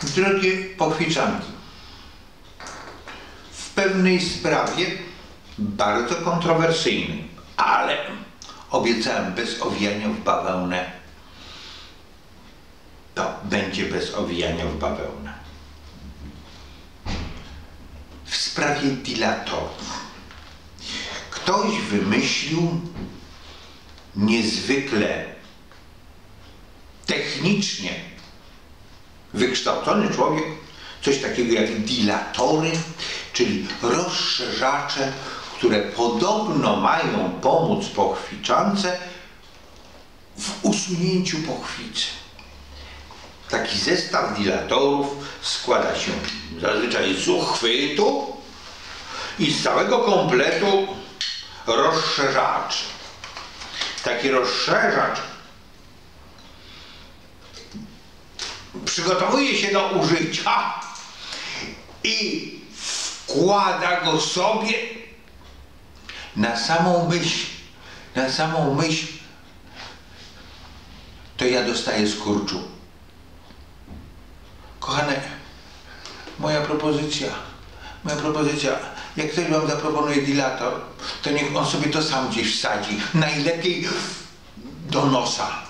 Drogie pochwiczanki, w pewnej sprawie bardzo kontrowersyjnej, ale obiecałem bez owijania w bawełnę, to będzie bez owijania w bawełnę. W sprawie dilatorów. Ktoś wymyślił niezwykle technicznie wykształcony człowiek coś takiego jak dilatory, czyli rozszerzacze, które podobno mają pomóc pochwiczance w usunięciu pochwicy. Taki zestaw dilatorów składa się zazwyczaj z uchwytu i z całego kompletu rozszerzaczy. Taki rozszerzacz przygotowuje się do użycia i wkłada go sobie na samą myśl, to ja dostaję skurczu. Kochane, moja propozycja, jak ktoś wam zaproponuje dilator, to niech on sobie to sam gdzieś wsadzi, najlepiej do nosa.